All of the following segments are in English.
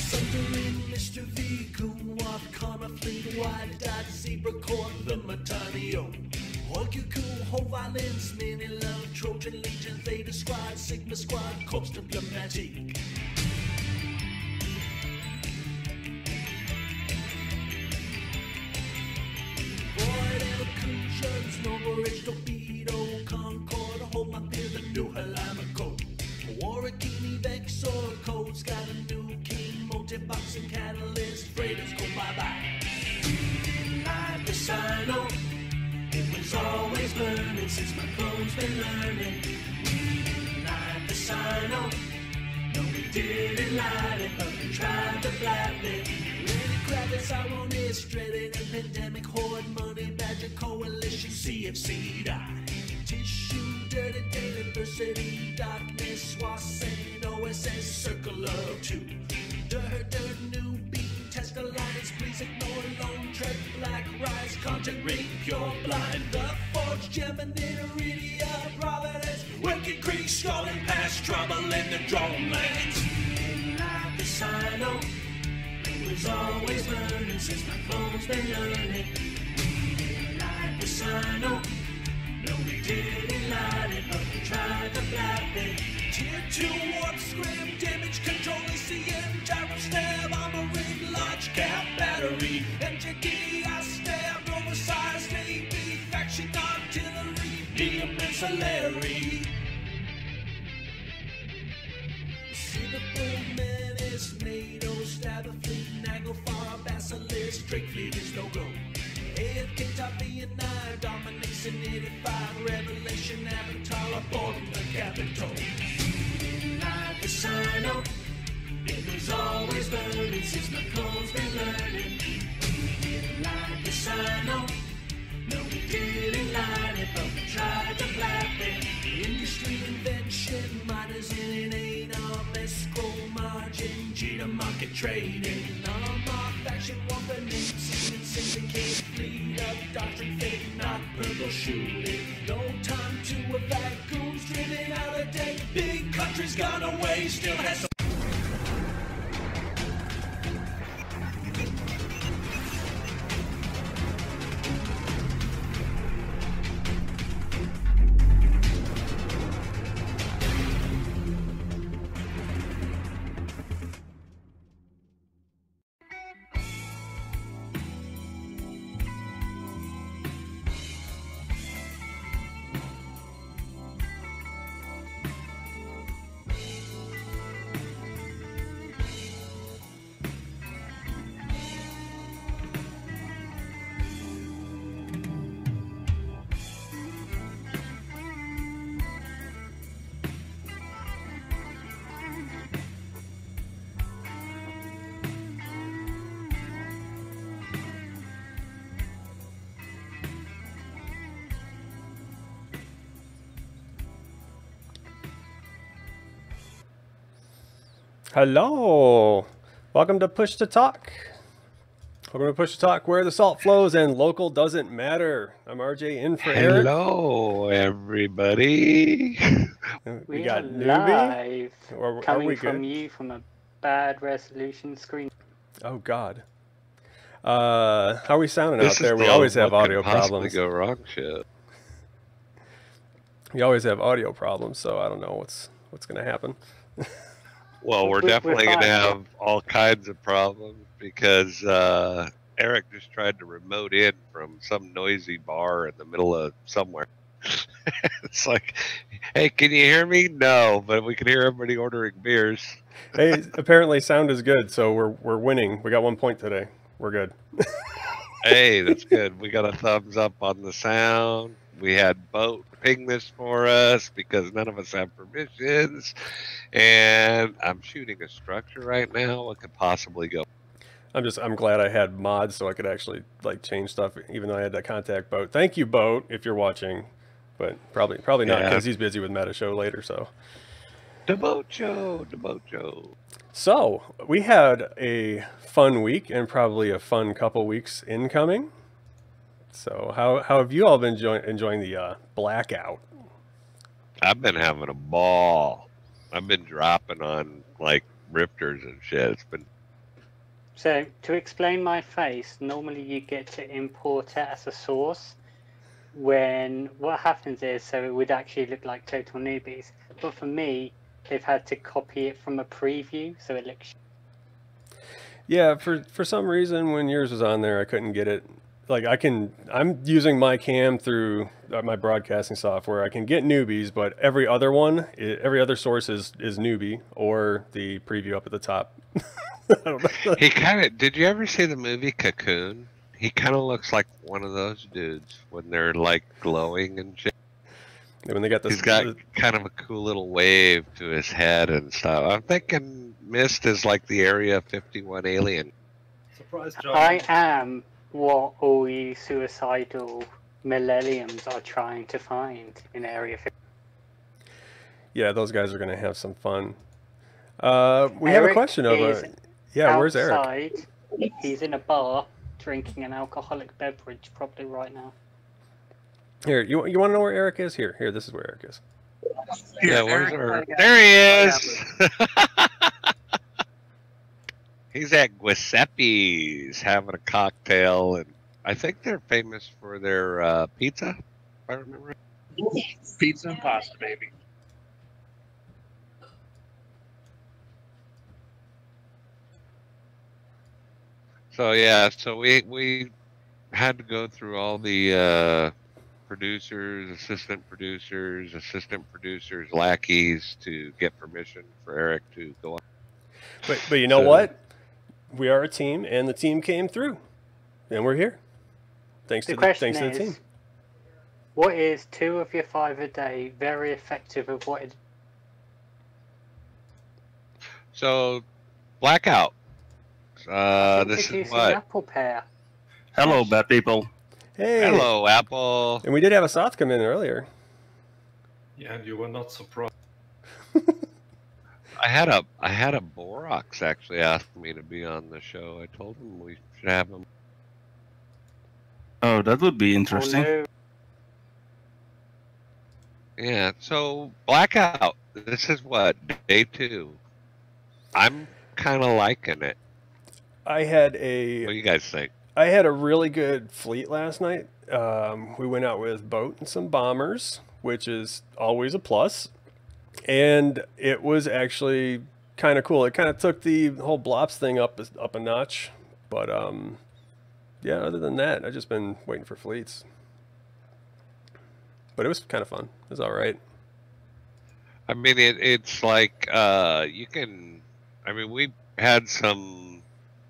Sundering Mr. V, Coonwalk, Connor, Fleet, Wide, Dot, Zebra, Corn, the Matanio. Hoikuku, Ho Violence, Mini Love, Trojan Legion, Theta Squad, Sigma Squad, Corps Diplomatique. Void Inclusions, Nova Ridge, Torpedo, Concord, Hold My Beer, the new Halamico. Warrakini, Vexor, Code's got a new king, multi-boxing catalyst, freighters go bye-bye. Live the Sino, it was always burning since my clone's been learning. Live the Sino, no we didn't light it, but we tried to blab it. Lenny Kravitz, Ironist, dreaded a pandemic, horde, money, badger, coalition, CFC, die. Tissue, dirty data, diversity, darkness, Swassen, OSS, circle of two. Dirt, new beat, test alliance, please ignore lone tread, black rise, content, rape, pure blind. The Forge, Gemini, Iridia, Providence, Wicked Creek, scrolling past trouble in the drone lands. Like the Sino, it was always burning since my phone's been learning. Like the Sino, no, we didn't light it, but we tried to blab it. Tier 2 warp scrim, damage control, ECM, gyro stab, armor rig, large cap battery, MJD, I stab, oversized AB, faction artillery, DM ancillary. See the bull menace, NATO, stab a fleet, Naglfar, Basilisk, Drake fleet is no go. AFK top B&I, domination 85, Revelation, Avatar, aborting the capital. Like the Sino, it was always burning since my clone's been learning. Like the Sino, no we didn't light it, but we tried to blab it. Industry invention, miners in an ANOM, escrow margin, G to market trading. Non-mark faction, warfare, name, syndicate, fleet of doctrine, fake, not purple shooting. No time to evac, goons driven out of date. Big country's gone away, still has. Hello, welcome to Push to Talk. Welcome to Push to Talk, where the salt flows and local doesn't matter. I'm RJ in for Eric. Hello, everybody. We got are Newbie. live, coming from you from a bad resolution screen. Oh God. How are we sounding out This there? is We the always have what audio could possibly problems. go wrong shit. We always have audio problems, so I don't know what's gonna happen. Well, we're definitely going to have all kinds of problems because Eric just tried to remote in from some noisy bar in the middle of somewhere. It's like, hey, can you hear me? No, but we can hear everybody ordering beers. Hey, apparently sound is good, so we're winning. We got 1 point today. We're good. Hey, that's good. We got a thumbs up on the sound. We had Boat ping this for us because none of us have permissions. And I'm shooting a structure right now. What could possibly go? I'm glad I had mods so I could actually like change stuff, even though I had to contact Boat. Thank you, Boat, if you're watching, but probably not because he's busy with Meta Show later. So, The Boat Show. So we had a fun week and probably a fun couple weeks incoming. So how have you all been enjoying the blackout? I've been having a ball. I've been dropping on like rifters and shit. It's been So, to explain my face, normally you get to import it as a source. When what happens is, so it would actually look like Total Newbies. But for me, they've had to copy it from a preview, so it looks. Yeah, for some reason when yours was on there, I couldn't get it. Like I'm using my cam through my broadcasting software. I can get newbies, but every other one, every other source is newbie or the preview up at the top. I don't know. He kind of. Did you ever see the movie Cocoon? He kind of looks like one of those dudes when they're like glowing and shit. When they got this, He's got kind of a cool little wave to his head and stuff. I'm thinking Mist is like the Area 51 alien. Surprise, John. I am what all you suicidal millenniums are trying to find in Area 50. yeah, those guys are gonna have some fun. We have a Eric question is over. Yeah, where's Eric? Outside, he's in a bar drinking an alcoholic beverage, probably right now. Here, you want to know where Eric is? Here, this is where Eric is. Yeah, where's our... There he is! He's at Giuseppe's having a cocktail, and I think they're famous for their pizza, if I remember. Pizza and pasta, baby. So yeah, so we had to go through all the producers, assistant producers, lackeys to get permission for Eric to go on. But you know So- what? We are a team, and the team came through, and we're here. Thanks The to question thanks to the is, team. what is 2 of your 5 a day very effective of what it... So blackout. This is Introducing what? Apple Pear. Hello, bad people. Hey, Hello, Apple. and we did have a Soth come in earlier. Yeah, and you were not surprised. I had a Borox actually ask me to be on the show. I told him we should have him. Oh, that would be Oh, interesting. no. Yeah, so blackout. This is what, day 2. I'm kind of liking it. I had What do a you guys think? really good fleet last night. We went out with boat and some bombers, which is always a plus. And it was actually kind of cool. It kind of took the whole Blops thing up a notch. But yeah, other than that, I've just been waiting for fleets. But it was kind of fun. It was all right. I mean, it's like you can. I mean, we had some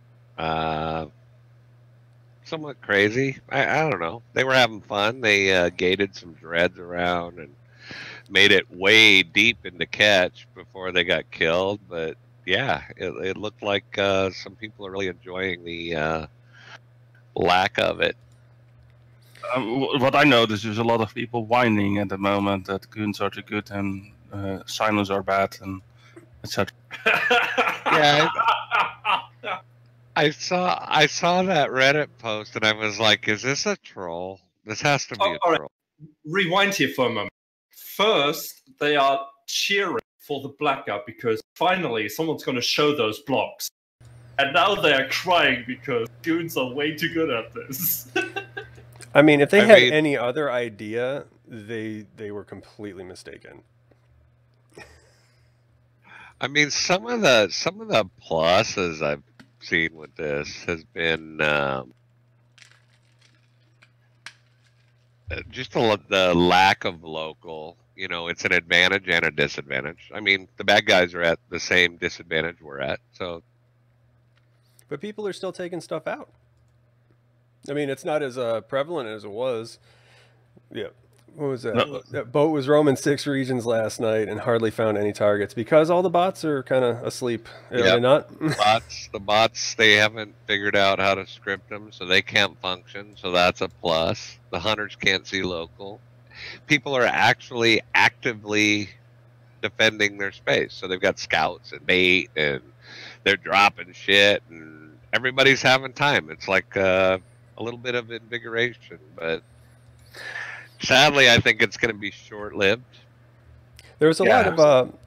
somewhat crazy. I don't know. They were having fun. They gated some dreads around and made it way deep into catch before they got killed. But yeah, it looked like some people are really enjoying the lack of it. What I noticed is a lot of people whining at the moment that goons are too good and silos are bad and etc. Yeah, I saw that Reddit post and I was like, "Is this a troll? This has to be a all right. troll." Rewind here for a moment. First, they are cheering for the blackout because finally someone's going to show those blocks. And now they are crying because goons are way too good at this. I mean, if they I had mean- any other idea, they were completely mistaken. I mean, some of the pluses I've seen with this has been just the lack of local. You know, it's an advantage and a disadvantage. I mean, the bad guys are at the same disadvantage we're at. So But people are still taking stuff out. I mean, it's not as prevalent as it was. Yeah. What was that? No. That boat was roaming 6 regions last night and hardly found any targets because all the bots are kind of asleep. Are Yep. they not? the bots, they haven't figured out how to script them, so they can't function. So that's a plus. The hunters can't see local. People are actually actively defending their space. So they've got scouts and bait, and they're dropping shit, and everybody's having time. It's like a little bit of invigoration, but sadly, I think it's going to be short-lived. There was a Yeah. lot of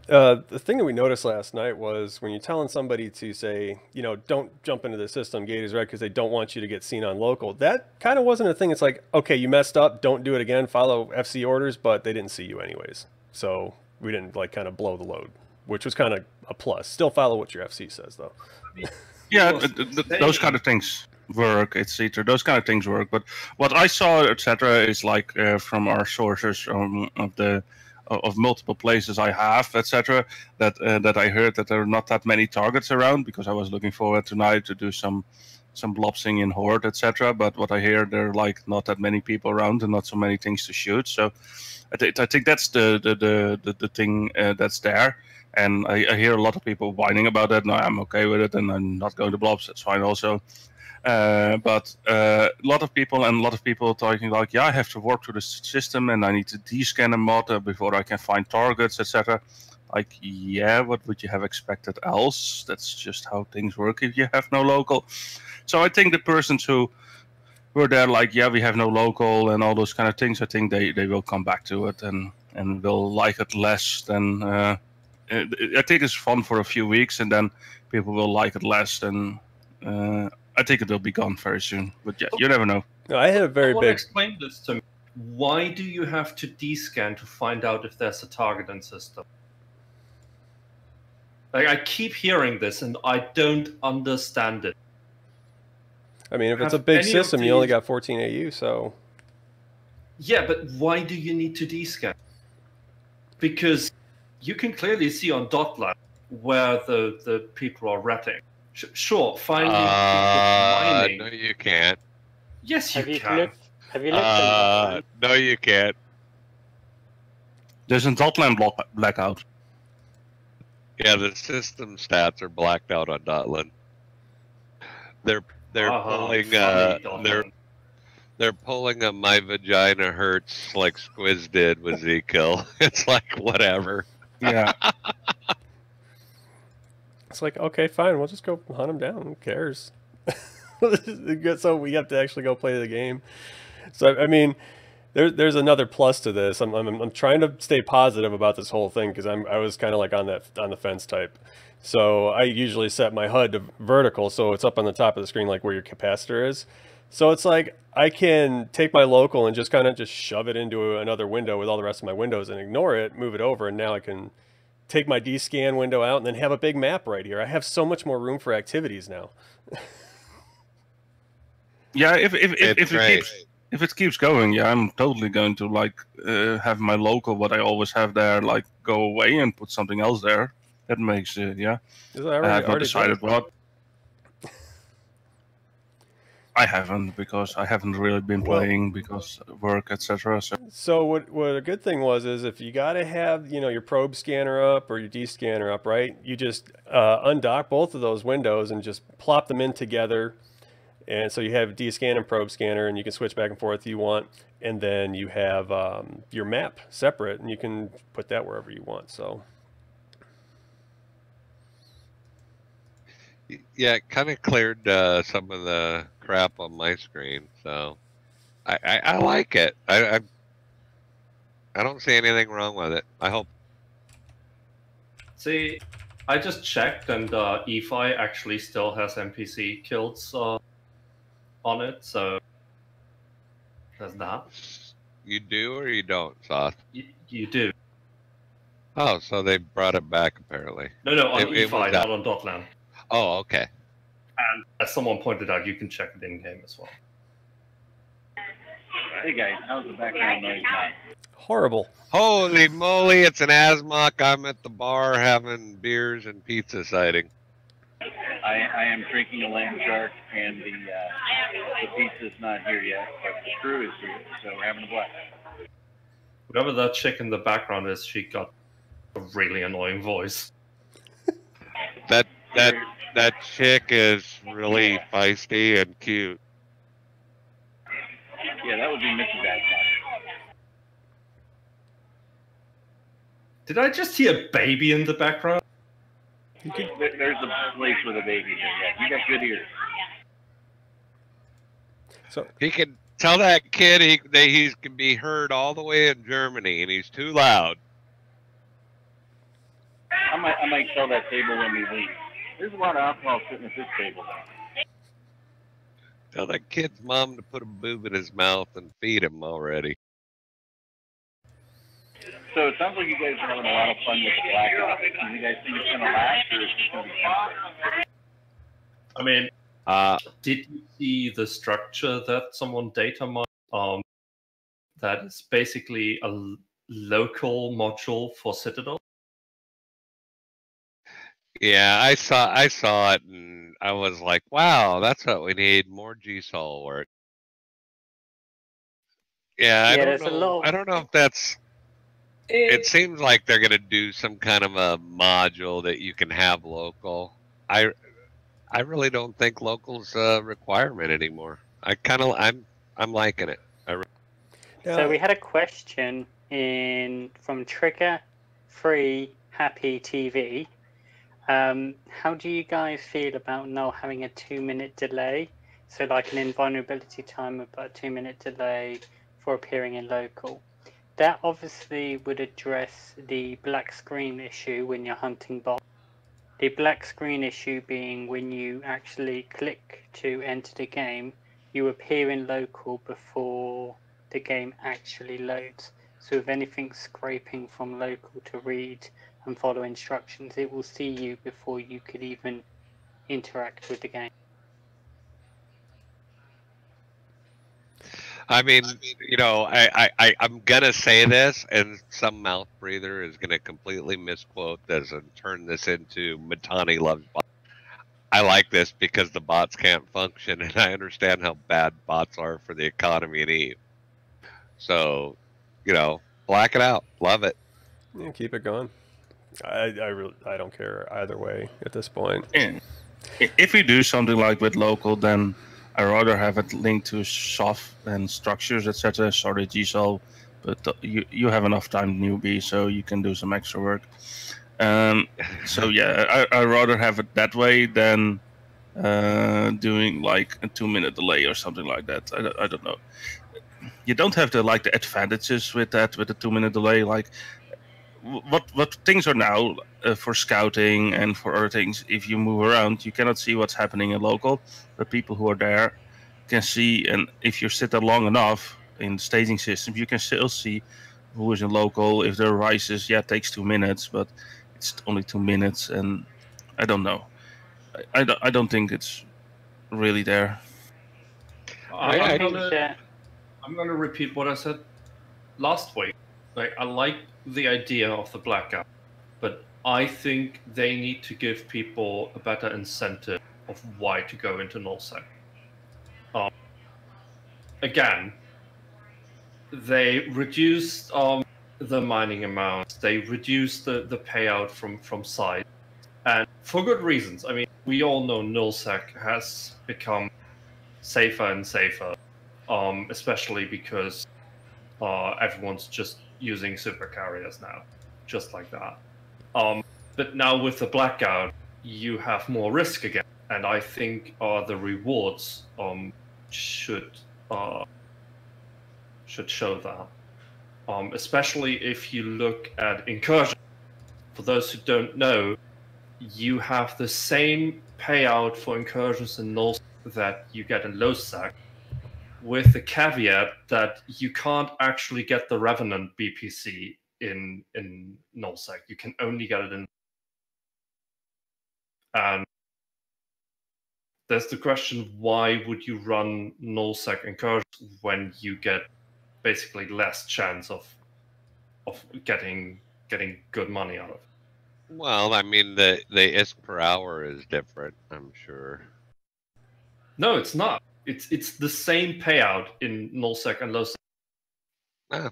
The thing that we noticed last night was when you're telling somebody to say, don't jump into the system, gate is red, because they don't want you to get seen on local. That kind of wasn't a thing. It's like, okay, you messed up, don't do it again, follow FC orders, but they didn't see you anyways. So we didn't like kind of blow the load, which was kind of a plus. Still follow what your FC says though. Yeah, those kind of things work, etc. Those kind of things work. But what I saw, etc., is like from our sources of multiple places I have, etc. That I heard that there are not that many targets around, because I was looking forward tonight to do some blopsing in Horde, etc. But what I hear, there are like not that many people around and not so many things to shoot. So I think that's the thing that's there. And I hear a lot of people whining about that. No, I'm okay with it, and I'm not going to blobs. That's fine also. But a lot of people talking like, yeah, I have to work through the system, and I need to descan a mod before I can find targets, etc. Like, yeah, what would you have expected else? That's just how things work if you have no local. So I think the persons who were there like, yeah, we have no local and all those kind of things, I think they will come back to it and will like it less than... I think it's fun for a few weeks, and then people will like it less. And I think it will be gone very soon. But yeah, you never know. No, I had a very big. Explain this to me. Why do you have to descan to find out if there's a target in system? Like, I keep hearing this, and I don't understand it. I mean, if it's a big system, you only got 14 AU, so. Yeah, but why do you need to descan? Because you can clearly see on Dotland where the people are ratting. Sure, finding people mining. No, you can't. Yes, you can. Have you looked at Dotland? No, you can't. There's a Dotland blackout. Yeah, the system stats are blacked out on Dotland. They're pulling they're pulling a My Vagina Hurts like Squiz did with Z-Kill. It's like, whatever. Yeah. It's like, okay, fine, we'll just go hunt them down. Who cares? So we have to actually go play the game. So I mean, there's another plus to this. I'm trying to stay positive about this whole thing, because I was kind of like on the fence type. So I usually set my HUD to vertical, so it's up on the top of the screen like where your capacitor is. So it's like I can take my local and just kind of just shove it into another window with all the rest of my windows and ignore it, move it over, and now I can take my D-scan window out and then have a big map right here. I have so much more room for activities now. Yeah, if it keeps going, yeah, I'm totally going to like have my local, what I always have there, like go away and put something else there. That makes yeah. I have not decided what. I haven't, because I haven't really been playing because of work, etc. So what a good thing is if you got to have your probe scanner up or your D scanner up, right? You just undock both of those windows and just plop them in together, and so you have D scan and probe scanner, and you can switch back and forth if you want, and then you have your map separate, and you can put that wherever you want. So. Yeah, it kind of cleared some of the crap on my screen, so I like it. I don't see anything wrong with it. I hope. See, I just checked, and EFI actually still has NPC kills on it, so there's that. You do or you don't, Soth? You do. Oh, so they brought it back apparently. No, on EFI, not on Dotland. Oh, okay. And as someone pointed out, you can check it in-game as well. Hey guys, how's the background noise now? Horrible. Holy moly, it's an Asmok. I'm at the bar having beers and pizza sighting. I am drinking a lamb shark, and the pizza's not here yet, but the crew is here, so we're having a blast. Whatever that chick in the background is, she got a really annoying voice. That chick is really feisty and cute. Yeah, that would be Mrs. Asmok. Did I just hear baby in the background? There's a place with a baby here. Yeah, you got good ears. So he can tell that kid he can be heard all the way in Germany, and he's too loud. I might sell that table when we leave. There's a lot of alcohol sitting at this table. Tell that kid's mom to put a boob in his mouth and feed him already. So it sounds like you guys are having a lot of fun with the blackout. Do you guys think it's going to last, or is it going to be temporary? I mean, Uh, did you see the structure that someone data mined? That is basically a local module for Citadel. yeah, I saw it, and I was like, wow, that's what we need, more GSOL work. Yeah, I there's don't a know. lot. I don't know if that's. It seems like they're gonna do some kind of a module that you can have local. I really don't think local's a requirement anymore. I'm liking it. So we had a question from Trigger Free Happy TV. How do you guys feel about now having a 2-minute delay? So like an invulnerability time of about a 2-minute delay for appearing in local. That obviously would address the black screen issue when you're hunting bots. The black screen issue being when you actually click to enter the game, you appear in local before the game actually loads. So if anything's scraping from local to read and follow instructions, it will see you before you could even interact with the game. I mean, I'm gonna say this, and some mouth breather is gonna completely misquote this and turn this into Matani loves bots. I like this because the bots can't function, and I understand how bad bots are for the economy in Eve. So, black it out. Love it. Yeah, keep it going. I don't care either way at this point. Yeah. If we do something like with local, then I rather have it linked to soft and structures, etc. Sorry, GSOL, but you have enough time, newbie, so you can do some extra work. So yeah, I rather have it that way than doing like a 2-minute delay or something like that. I don't know. You don't have the advantages with that, with the 2-minute delay. Like what things are now for scouting and for other things. If you move around, you cannot see what's happening in local, but people who are there can see. And if you sit there long enough in staging systems, you can still see who is in local. If there are rises, yeah, it takes 2 minutes, but it's only 2 minutes, and I don't know. I don't think it's really there. I'm gonna repeat what I said last week. Like, I like the idea of the blackout, but I think they need to give people a better incentive of why to go into nullsec. Again, they reduced the mining amounts. They reduced the payout from sites, and for good reasons. I mean, we all know nullsec has become safer and safer, especially because everyone's just using super carriers now, just like that. But now with the blackout, you have more risk again, and I think the rewards should show that. Especially if you look at incursion. For those who don't know, you have the same payout for incursions in null that you get in low sec, with the caveat that you can't actually get the Revenant BPC in nullsec. You can only get it in. And there's the question: why would you run nullsec incursions when you get basically less chance of getting good money out of it? Well, I mean, the ISK per hour is different, I'm sure. No, it's not. It's the same payout in nullsec and lowsec. Ah.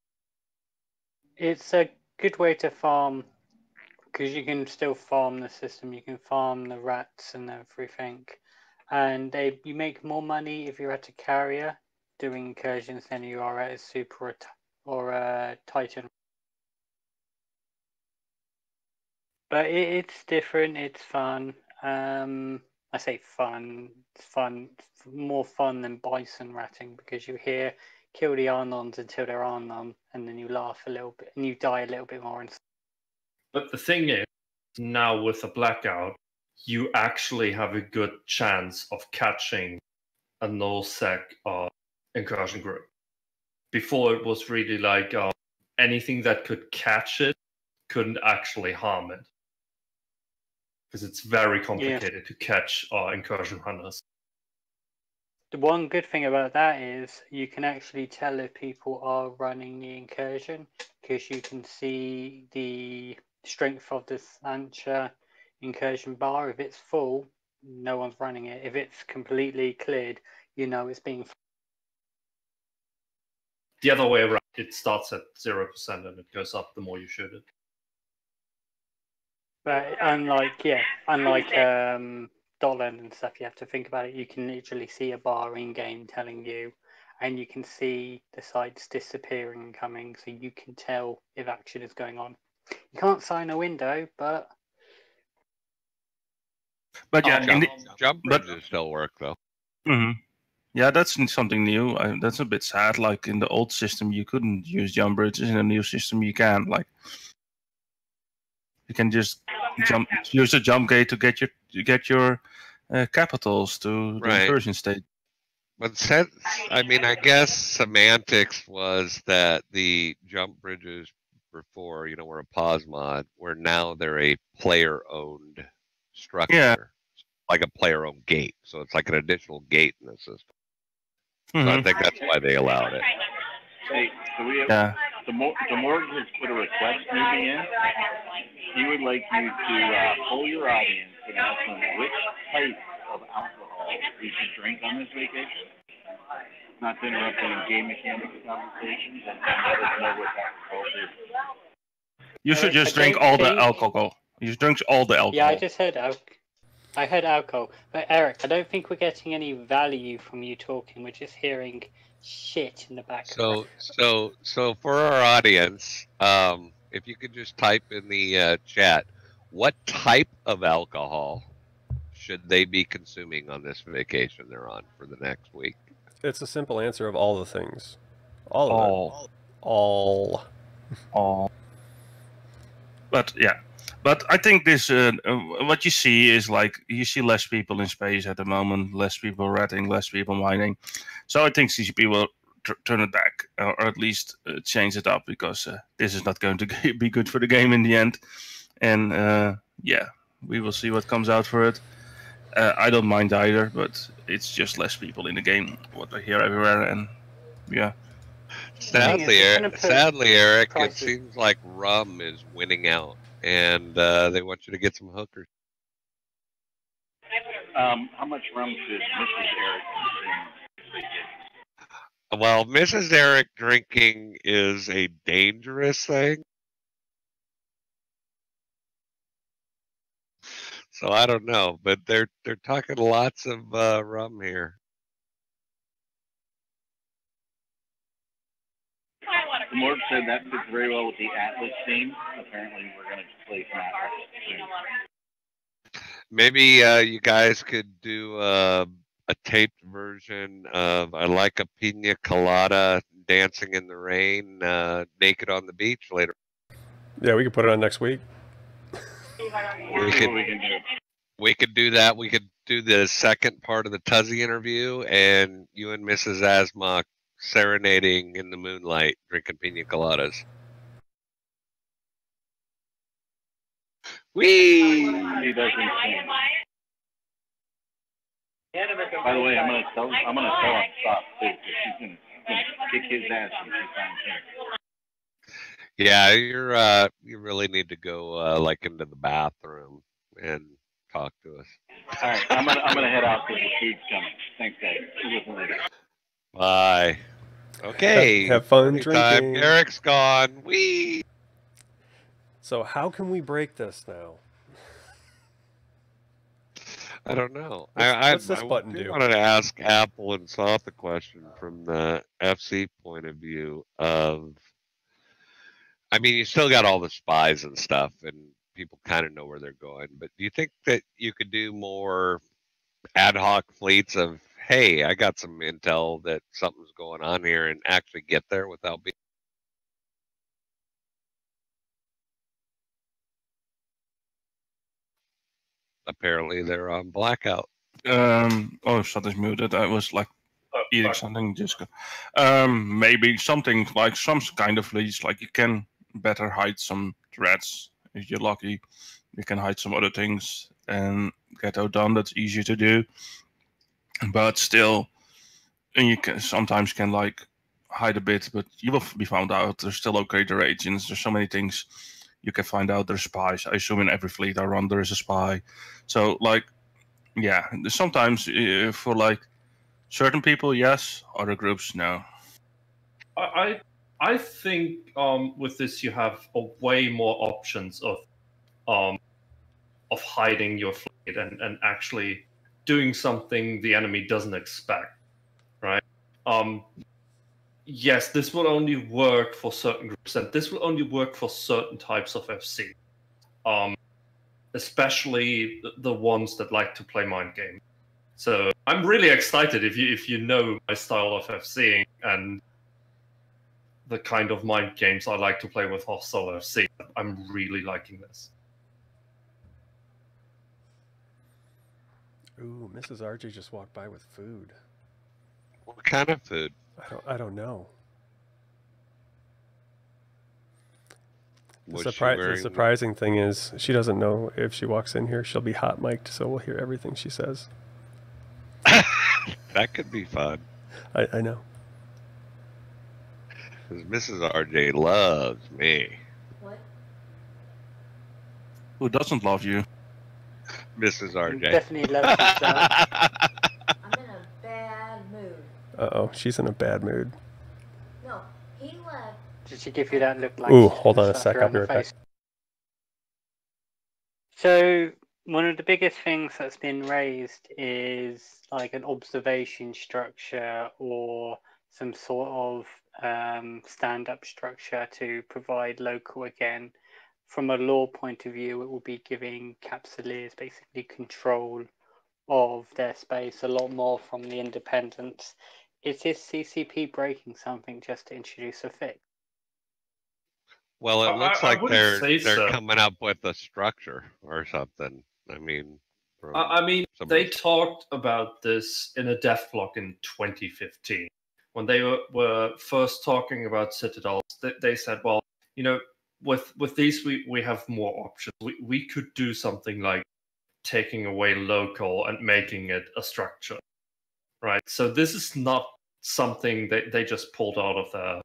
It's a good way to farm, because you can still farm the system. You can farm the rats and everything, and you make more money if you're at a carrier doing incursions than you are at a super or a titan. But it's different. It's fun. I say fun. It's fun. It's more fun than bison ratting, because you hear kill the Arnons until there are none, and then you laugh a little bit and you die a little bit more. But the thing is, now with the blackout, you actually have a good chance of catching a nullsec incursion group. Before it was really like anything that could catch it couldn't actually harm it. Because it's very complicated to catch incursion hunters. The one good thing about that is you can actually tell if people are running the incursion, because you can see the strength of the Sancha incursion bar. If it's full, no one's running it. If it's completely cleared, you know it's being. The other way around, it starts at 0% and it goes up the more you shoot it. But unlike Dotland and stuff, you have to think about it. You can literally see a bar in game telling you, and you can see the sites disappearing and coming, so you can tell if action is going on. You can't sign a window, but yeah, jump bridges still work though. Mm-hmm. Yeah, that's something new. That's a bit sad. Like in the old system, you couldn't use jump bridges. In the new system, you can. Like you can just use a jump gate to get your capitals to the incursion state. But I guess semantics was that the jump bridges before, were a pause mod, where now they're a player-owned structure, like a player-owned gate. So it's like an additional gate in the system. So I think that's why they allowed it. Hey, so we have the Morg has put a request moving in. He would like you to poll your audience and ask them which type of alcohol we should drink on this vacation. Not to interrupt any game mechanics conversations, and let us know what alcohol is. You should just drink all the alcohol. You should drink all the alcohol. Yeah, I just heard I heard alcohol. But Eric, I don't think we're getting any value from you talking. We're just hearing shit in the background. So for our audience, if you could just type in the chat, what type of alcohol should they be consuming on this vacation they're on for the next week? It's a simple answer of all the things. All. But yeah. But I think this, what you see is like, you see less people in space at the moment, less people ratting, less people mining. So I think CCP will turn it back, or at least change it up, because this is not going to be good for the game in the end. And yeah, we will see what comes out for it. I don't mind either, but it's just less people in the game, what I hear everywhere, and yeah. Sadly, Eric, it seems like rum is winning out. And they want you to get some hookers. How much rum should Mrs. Eric consume? Well, Mrs. Eric drinking is a dangerous thing. So I don't know, but they're talking lots of rum here. The Morg said that fits very well with the Atlas theme. Apparently, we're going to play some Atlas soon. Maybe you guys could do a taped version of I Like a Pina Colada Dancing in the Rain, Naked on the Beach later. Yeah, we could put it on next week. We could do that. We could do the second part of the Tuzzy interview, and you and Mrs. Asma serenading in the moonlight, drinking pina coladas. Whee! He does insane. By the way, I'm gonna tell him stop too, because she's gonna kick his ass when she finds him. Yeah, you really need to go like into the bathroom and talk to us. All right, I'm gonna head out because the food's coming. Thanks, guys. See you later. Bye. Okay. Have fun drinking. Eric's gone. Whee! So how can we break this now? I don't know. What's this button do? I wanted to ask Apple and Soft the question from the FC point of view of, I mean, you still got all the spies and stuff, and people kind of know where they're going, but do you think that you could do more ad hoc fleets of, hey, I got some intel that something's going on here, and actually get there without being apparently they're on blackout. Oh, something's muted. I was like eating something. Just maybe something like some kind of leads. Like you can better hide some threads if you're lucky. You can hide some other things and get that done. That's easier to do, but still, and you can sometimes can like hide a bit, but you will be found out. There's still locator agents. There's so many things you can find out. There's spies. I assume in every fleet I run there is a spy. So like, yeah, sometimes for like certain people, yes. Other groups, no. I think with this you have a way more options of hiding your fleet and actually doing something the enemy doesn't expect, right? Yes, this will only work for certain groups, and this will only work for certain types of FC. Especially the ones that like to play mind games. So I'm really excited if you know my style of FCing and the kind of mind games I like to play with Hostile FC. I'm really liking this. Ooh, Mrs. RJ just walked by with food. What kind of food? I don't know. Was The she wearing... surprising thing is she doesn't know if she walks in here, she'll be hot mic'd, so we'll hear everything she says. That could be fun. I know. Because Mrs. RJ loves me. What? Who doesn't love you? Mrs. RJ. Definitely loves yourself. I'm in a bad mood. Uh-oh, she's in a bad mood. No, he left. Did she give you that look like? Ooh, she hold on a slapped sec, her I'll on be the right back. face? So one of the biggest things that's been raised is like an observation structure or some sort of stand-up structure to provide local again. From a law point of view, it will be giving Capsuleers basically control of their space a lot more from the independents. Is this CCP breaking something just to introduce a fix? Well, it looks I like wouldn't say they're so. coming up with a structure or something. I mean, they talked about this in a dev block in 2015 when they were first talking about Citadels. They said, well, you know, with these we have more options. We could do something like taking away local and making it a structure, right? So this is not something that they just pulled out of their.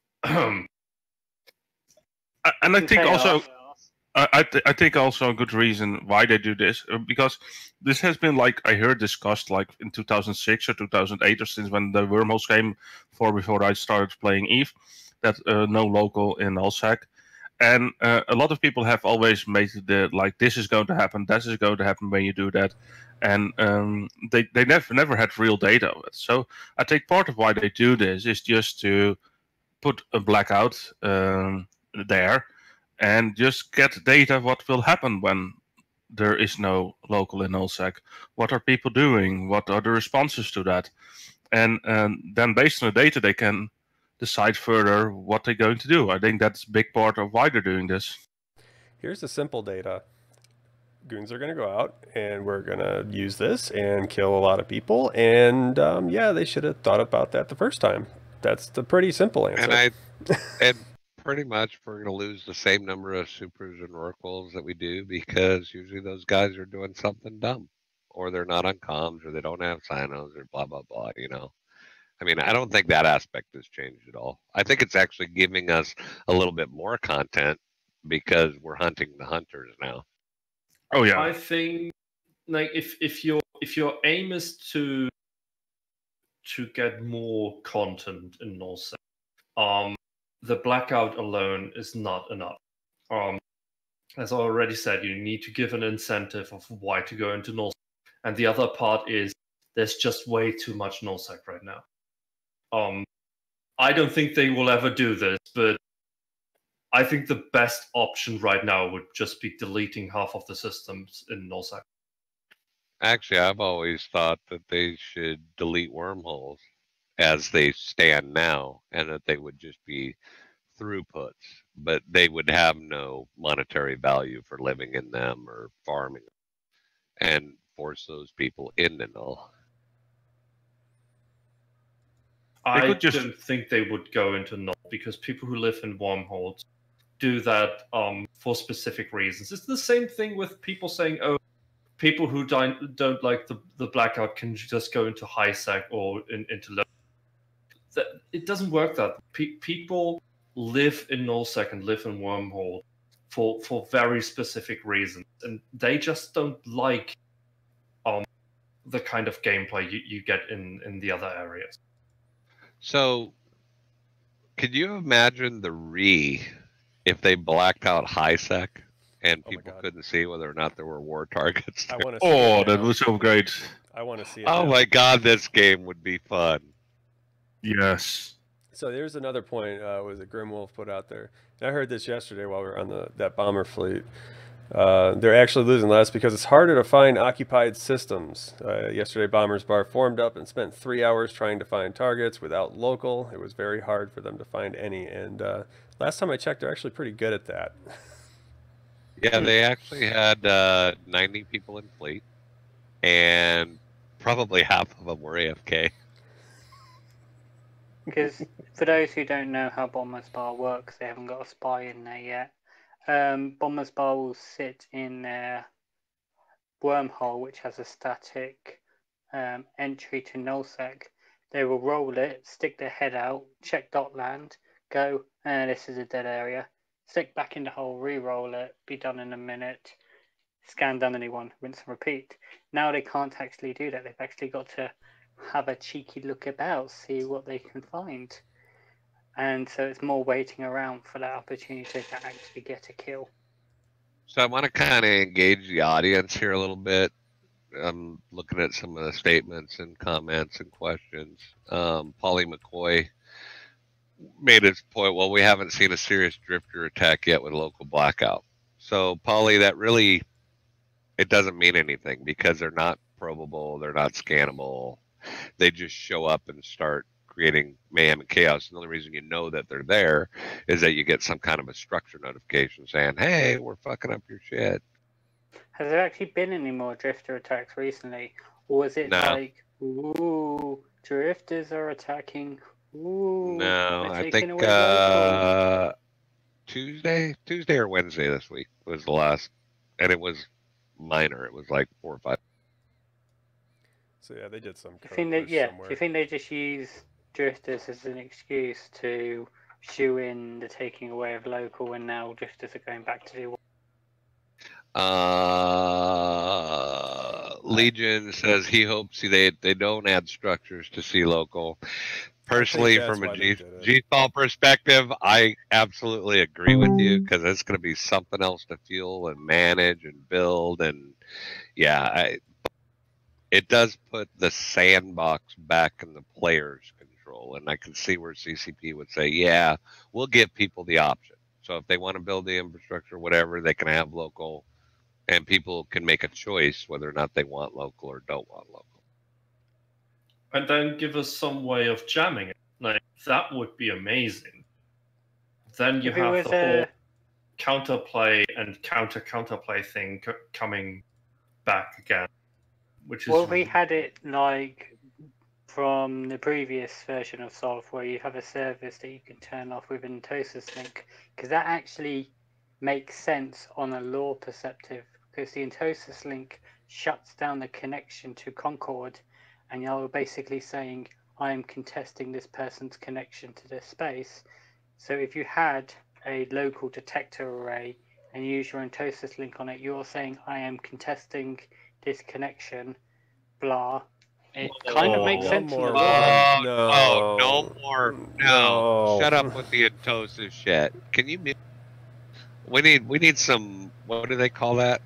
And I think also, I think also a good reason why they do this, because this has been like I heard discussed like in 2006 or 2008 or since when the wormholes came before I started playing EVE, that no local in Nullsec. And a lot of people have always made the like this is going to happen, this is going to happen when you do that, and they never had real data of it. So I think part of why they do this is just to put a blackout there and just get data what will happen when there is no local in Nullsec. What are people doing? What are the responses to that? And then based on the data they can decide further what they're going to do. I think that's a big part of why they're doing this. Here's the simple data. Goons are going to go out, and we're going to use this and kill a lot of people. And yeah, they should have thought about that the first time. That's the pretty simple answer. And pretty much we're going to lose the same number of supers and oracles that we do because usually those guys are doing something dumb, or they're not on comms, or they don't have sinos, or blah blah blah. You know. I mean, I don't think that aspect has changed at all. I think it's actually giving us a little bit more content because we're hunting the hunters now. Oh yeah. I think like if your aim is to get more content in Nullsec, the blackout alone is not enough. As I already said, you need to give an incentive of why to go into Nullsec, and the other part is there's just way too much Nullsec right now. I don't think they will ever do this, but I think the best option right now would just be deleting half of the systems in Nullsec. Actually, I've always thought that they should delete wormholes as they stand now, and that they would just be throughputs, but they would have no monetary value for living in them or farming. and force those people into null. I could just- don't think they would go into null because people who live in wormholes do that for specific reasons. It's the same thing with people saying, "Oh, people who don't like the blackout can just go into high sec or into low." It doesn't work that people live in nullsec and live in wormhole for very specific reasons, and they just don't like the kind of gameplay you get in the other areas. So, could you imagine the if they blacked out high sec and Oh my people God. couldn't see whether or not there were war targets? I want to see Oh, it that now. was so great. I want to see it Oh now. my God, this game would be fun. Yes. So there's another point was it Grimwolf put out there. And I heard this yesterday while we were on that bomber fleet. They're actually losing less because it's harder to find occupied systems. Yesterday, Bombers Bar formed up and spent 3 hours trying to find targets without local. It was very hard for them to find any. And last time I checked, they're actually pretty good at that. Yeah, they actually had 90 people in fleet, and probably half of them were AFK. Because for those who don't know how Bombers Bar works, they haven't got a spy in there yet. Bombers Bar will sit in their wormhole, which has a static entry to nullsec. They will roll it, stick their head out, check dot land, go, this is a dead area, stick back in the hole, re-roll it, be done in a minute, scan down anyone, rinse and repeat. Now they can't actually do that. They've actually got to have a cheeky look about, see what they can find. And so it's more waiting around for that opportunity to actually get a kill. So I want to kind of engage the audience here a little bit. I'm looking at some of the statements and comments and questions. Polly McCoy made his point, well, we haven't seen a serious drifter attack yet with local blackout. So, Polly, that really, it doesn't mean anything because they're not probable, they're not scannable. They just show up and start creating mayhem and chaos. And the only reason you know that they're there is that you get some kind of a structure notification saying, hey, we're fucking up your shit. Has there actually been any more drifter attacks recently? Or was it No. like, ooh, drifters are attacking, ooh, No, they're I taking think away local? Tuesday or Wednesday this week was the last, and it was minor. It was like 4 or 5. So yeah, they did some Do you code think that, push yeah, somewhere. do you think they just use drifters as an excuse to shoe in the taking away of local, and now drifters are going back to do what? Legion says he hopes they don't add structures to C local. Personally, that's from a why they did it. G-Fall perspective, I absolutely agree with you because it's going to be something else to fuel and manage and build. And yeah, it does put the sandbox back in the player's control. And I can see where CCP would say, yeah, we'll give people the option. So if they want to build the infrastructure, whatever, they can have local. And people can make a choice whether or not they want local or don't want local. And then give us some way of jamming it. Like, that would be amazing. Then you If it have was the whole counterplay and counterplay thing coming back again. Which is Well, we had it like from the previous version of Solve, where you have a service that you can turn off with Entosis Link, because that actually makes sense on a lore perspective, because the Entosis Link shuts down the connection to Concord, and you're basically saying, I am contesting this person's connection to this space. So if you had a local detector array and you use your Entosis Link on it, you're saying, I am contesting this connection, blah. It kind of makes sense in the lore. No more. No. Shut up with the Entosis shit. Can you mute? We need some, what do they call that?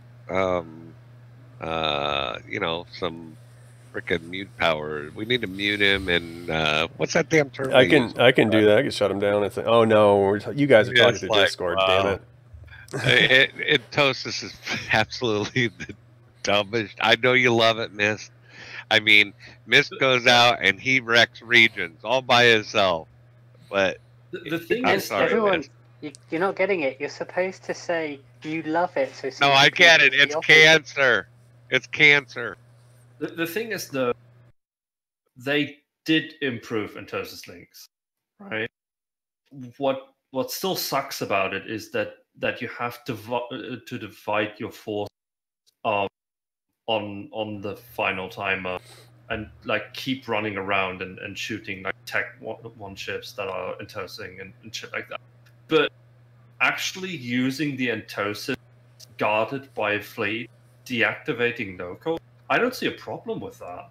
Some freaking mute power. We need to mute him and what's that damn term? I can do that. I can shut him down. It's like, oh no, you guys are talking It's through like, Discord. wow. Damn it. Entosis is absolutely the dumbest. I know you love it, Mist. I mean, Mist goes out and he wrecks regions all by himself. But the thing I'm is, sorry, everyone, Mist. you're not getting it. You're supposed to say you love it. So No, I get it. CCP It's is the cancer. It's cancer. The thing is, though, they did improve Entosis links, right? What still sucks about it is that you have to divide your force on the final timer and like keep running around and shooting like tech one ships that are Entosing and shit like that. But actually using the Entosis guarded by a fleet, deactivating no-code, I don't see a problem with that.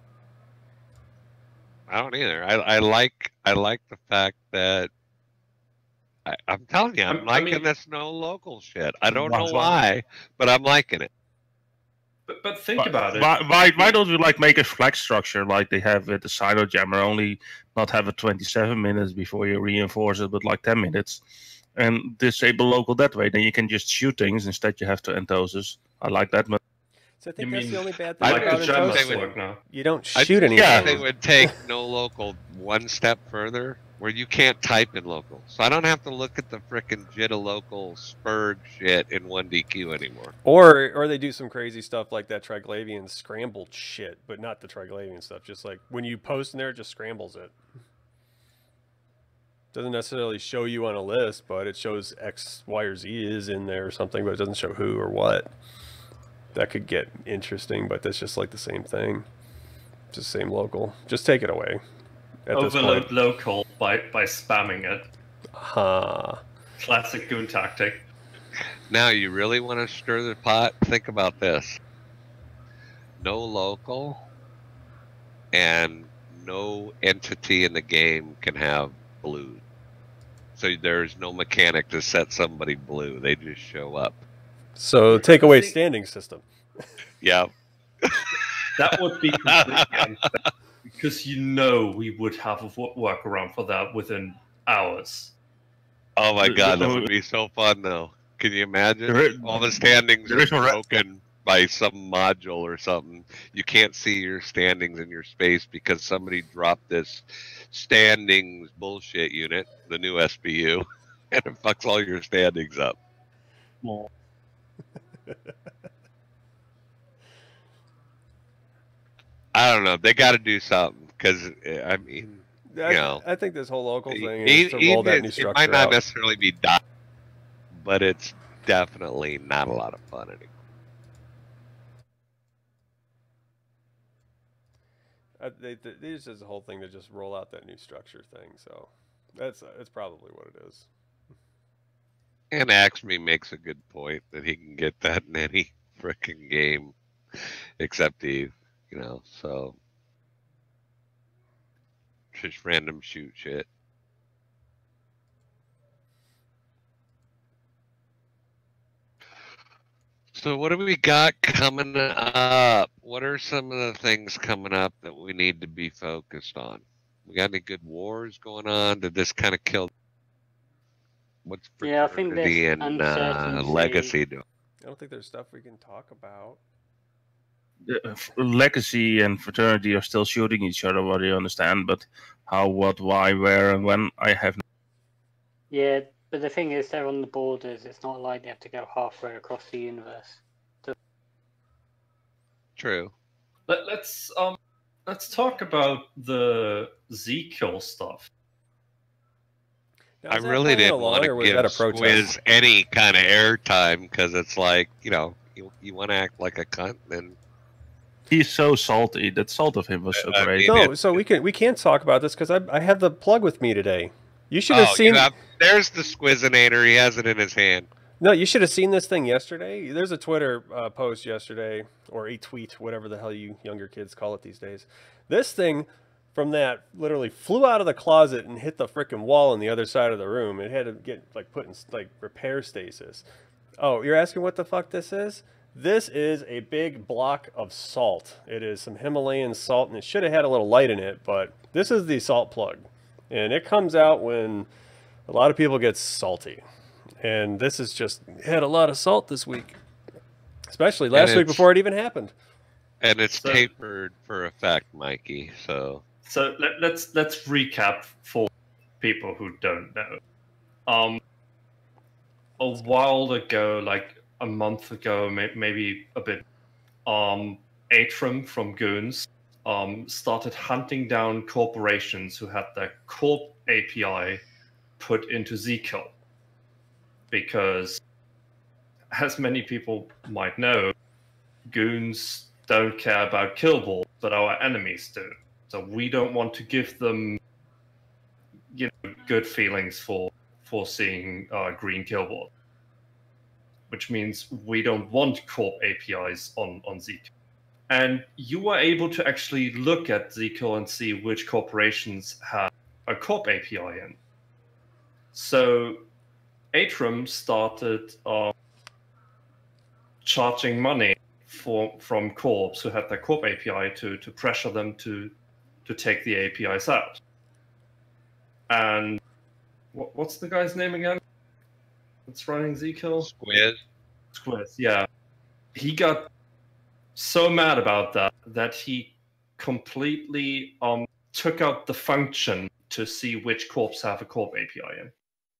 I don't either. I like the fact that I'm telling you, I'm liking this no local shit. I don't know why, but I'm liking it. But think about it. Why don't we like make a flag structure like they have with the Silo Jammer? Only not have it 27 minutes before you reinforce it, but like 10 minutes, and disable local that way. Then you can just shoot things instead. You have to Entosis. I like that. But So I think that's the only bad thing like about the Jammer Entosis. work now. You don't shoot anything. Yeah, they would take no local one step further, where you can't type in local. So I don't have to look at the frickin' JITA local spurg shit in 1DQ anymore. Or they do some crazy stuff like that Triglavian scrambled shit, but not the Triglavian stuff. Just like when you post in there, it just scrambles it. Doesn't necessarily show you on a list, but it shows X, Y, or Z is in there or something, but it doesn't show who or what. That could get interesting, but that's just like the same thing. Just same local. Just take it away. Overload local by spamming it. Classic goon tactic. Now, you really want to stir the pot? Think about this. No local and no entity in the game can have blue. So there's no mechanic to set somebody blue. They just show up. So take away standing system. Yeah. That would be completely unfair, because we would have a workaround for that within hours. Oh my god, that would be so fun though. Can you imagine? All the standings are broken by some module or something. You can't see your standings in your space because somebody dropped this standings bullshit unit, the new SPU, and it fucks all your standings up. Well. I don't know. They got to do something because I mean, I think this whole local thing is to roll that new structure out. It might not out. necessarily be done, but it's definitely not a lot of fun anymore. They just did the whole thing to just roll out that new structure thing. So that's probably what it is. And Axme makes a good point that he can get that in any frickin' game, except Eve, so just random shoot shit. So what do we got coming up? What are some of the things coming up that we need to be focused on? We got any good wars going on? Did this kind of kill? What's I think Fraternity and Legacy doing? I don't think there's stuff we can talk about. Legacy and Fraternity are still shooting each other, what do you understand? But how, what, why, where, and when, I have no. Yeah, but the thing is, they're on the borders. It's not like they have to go halfway across the universe. True. Let's talk about the Z-Kill stuff. Now, I really didn't want to give Squiz any kind of airtime because it's like, you want to act like a cunt, then he's so salty. That salt of him was so great. No, so we can't talk about this because I have the plug with me today. You should have seen. There's the Squizinator. He has it in his hand. No, you should have seen this thing yesterday. There's a Twitter post yesterday, or a tweet, whatever the hell you younger kids call it these days. This thing from that literally flew out of the closet and hit the frickin' wall on the other side of the room. It had to get put in repair stasis. Oh, you're asking what the fuck this is? This is a big block of salt. It is some Himalayan salt, and it should have had a little light in it, but this is the salt plug. And it comes out when a lot of people get salty. And this is just had a lot of salt this week. Especially last week before it even happened. And it's tapered for effect, Mikey, So let's recap for people who don't know. A while ago, like a month ago, maybe a bit, Atrum from Goons started hunting down corporations who had their Corp API put into Zkill. Because, as many people might know, Goons don't care about kill balls, but our enemies do. So we don't want to give them, good feelings for seeing green kill balls. Which means we don't want Corp APIs on Zkill. And you were able to actually look at Zkill and see which corporations have a Corp API in. So Atrum started charging money from corps who had their Corp API to pressure them to take the APIs out. And what's the guy's name again? That's running Zkill? Squiz, yeah. He got so mad about that he completely took out the function to see which corps have a Corp API in.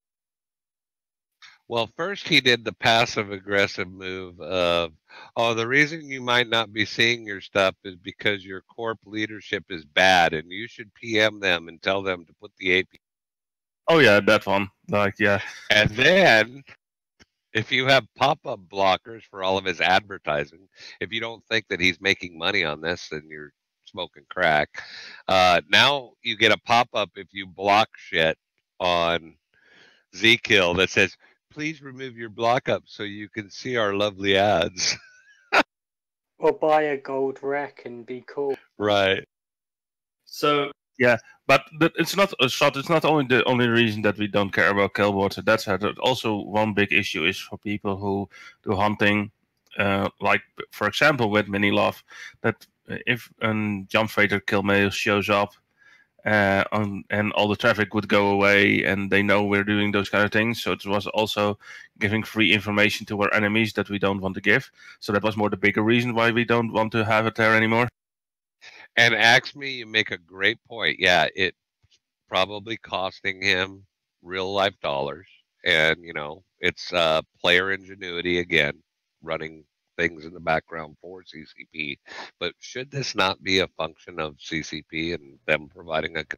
Well, first he did the passive-aggressive move of, the reason you might not be seeing your stuff is because your corp leadership is bad, and you should PM them and tell them to put the API. Oh yeah, that one. Like, yeah. And then, if you have pop-up blockers for all of his advertising, if you don't think that he's making money on this, then you're smoking crack. Now you get a pop-up if you block shit on Zkill that says, please remove your block up so you can see our lovely ads. Or buy a gold rack and be cool. Right. So yeah, but it's not a shot. It's not only the only reason that we don't care about kill boards. That's also one big issue is for people who do hunting, like for example with Minilove, that if a jump freighter kill mail shows up, and all the traffic would go away, and they know we're doing those kind of things. So it was also giving free information to our enemies that we don't want to give. So that was more the bigger reason why we don't want to have it there anymore. And Axme, you make a great point. Yeah, it's probably costing him real life dollars. And, it's player ingenuity again, running things in the background for CCP. But should this not be a function of CCP and them providing a...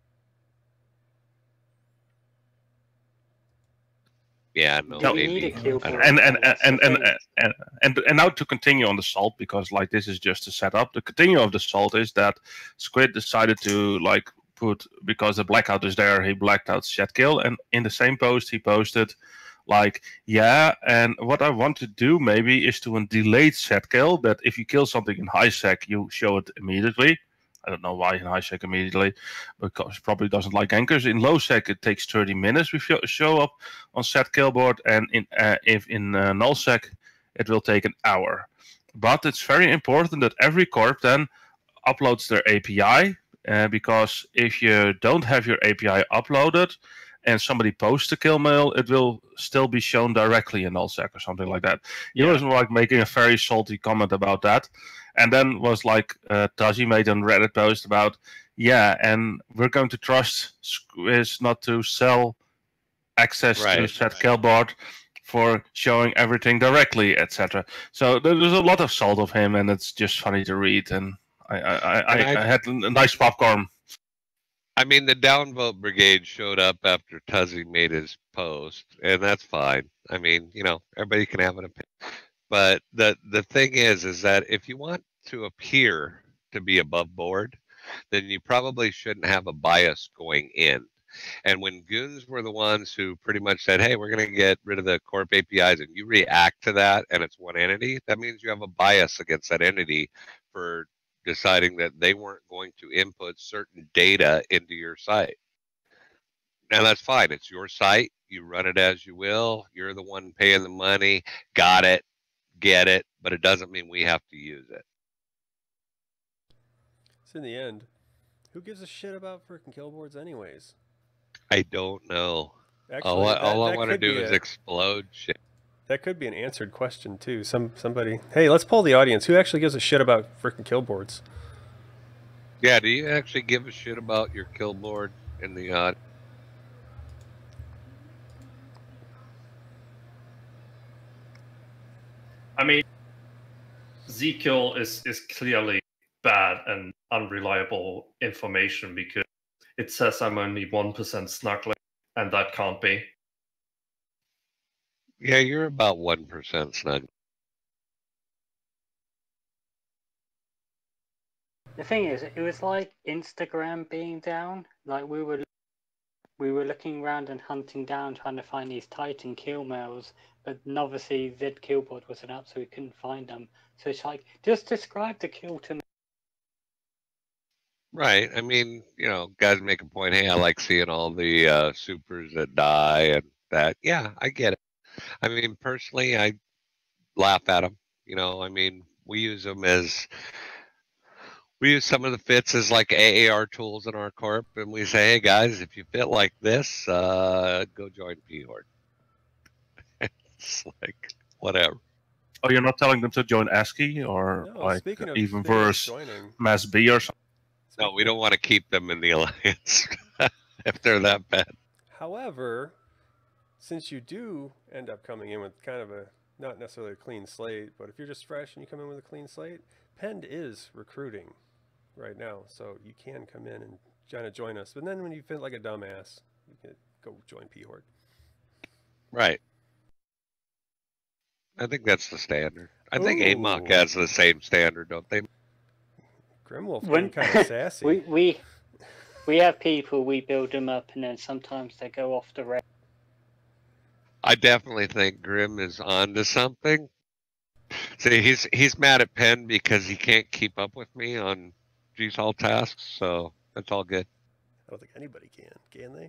Yeah, no, maybe. And now to continue on the salt, because like this is just a setup. The continue of the salt is that Squid decided to like put, because the blackout is there, he blacked out Shetkill, and in the same post he posted like, yeah, and what I want to do maybe is to delay Shetkill, that if you kill something in high sec, you show it immediately. I don't know why in high sec immediately, because it probably doesn't like anchors. In low sec, it takes 30 minutes we show up on set kill board, and if in null sec, it will take an hour. But it's very important that every corp then uploads their API, because if you don't have your API uploaded and somebody posts a kill mail, it will still be shown directly in null sec or something like that. He was like making a very salty comment about that. And then was like, Tazi made a Reddit post about, yeah, and we're going to trust Squiz not to sell access to set kill board for showing everything directly, etc. So there's a lot of salt of him, and it's just funny to read. And I had a nice popcorn. I mean, the downvote brigade showed up after Tuzzy made his post, and that's fine. I mean, everybody can have an opinion. But the thing is that if you want to appear to be above board, then you probably shouldn't have a bias going in. And when Goons were the ones who pretty much said, hey, we're going to get rid of the corp APIs, and you react to that and it's one entity, that means you have a bias against that entity for deciding that they weren't going to input certain data into your site. Now, that's fine. It's your site. You run it as you will. You're the one paying the money. Got it. Get it. But it doesn't mean we have to use it. So in the end, who gives a shit about freaking kill boards anyways? I don't know. Actually, all I want to do is explode shit. That could be an answered question too. Somebody, hey, let's poll the audience. Who actually gives a shit about freaking kill boards? Yeah, do you actually give a shit about your kill board in the audience? I mean, Ezekiel is clearly bad and unreliable information because it says I'm only 1% snuggling, and that can't be. Yeah, you're about 1% snug. The thing is, it was like Instagram being down. Like we were looking around and hunting down, trying to find these Titan kill mails, but obviously Zed Killboard wasn't up, so we couldn't find them. So it's like, just describe the kill to me. Right. I mean, you know, guys make a point. Hey, I like seeing all the supers that die and that. Yeah, I get it. I mean, personally, I laugh at them. You know, I mean, we use some of the fits as like AAR tools in our corp, and we say, hey guys, if you fit like this, go join P-Horde. It's like whatever. Oh, you're not telling them to join ASCII or No, like speaking of even verse joining, Mass B or something? No, we don't want to keep them in the alliance if they're that bad. However, since you do end up coming in with kind of a, not necessarily a clean slate, but if you're just fresh and you come in with a clean slate, Pend is recruiting right now, so you can come in and kind of join us. But then when you feel like a dumbass, you can go join P-Horde. Right. I think that's the standard. I think Ooh. AMOC has the same standard, don't they? Grimwolf getting kind of sassy. we have people, we build them up, and then sometimes they go off the rails. I definitely think Grim is onto something. See, he's mad at Penn because he can't keep up with me on GSOL tasks, so that's all good. I don't think anybody can they?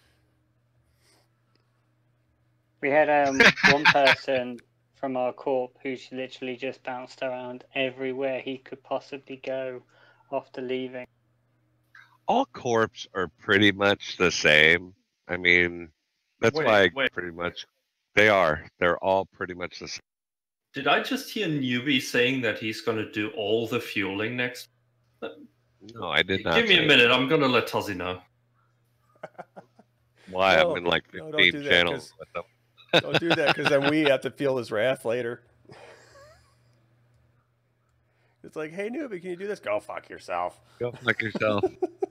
We had one person from our corp who's literally just bounced around everywhere he could possibly go after leaving. All corps are pretty much the same. I mean, that's why pretty much they are. They're all pretty much the same. Did I just hear Newbie saying that he's going to do all the fueling next? No, I did not. Give me a minute. I'm going to let Tozzy know. Why? No, I'm in like 15 channels with them. Don't do that, because then we have to feel his wrath later. It's like, hey, newbie, can you do this? Go fuck yourself. Go fuck yourself.